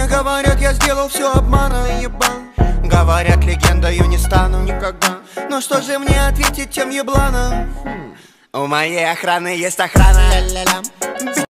Мне говорят, я сделал все обманом, ебан. Говорят, легендою не стану никогда. Но что же мне ответить тем ебланам? У моей охраны есть охрана.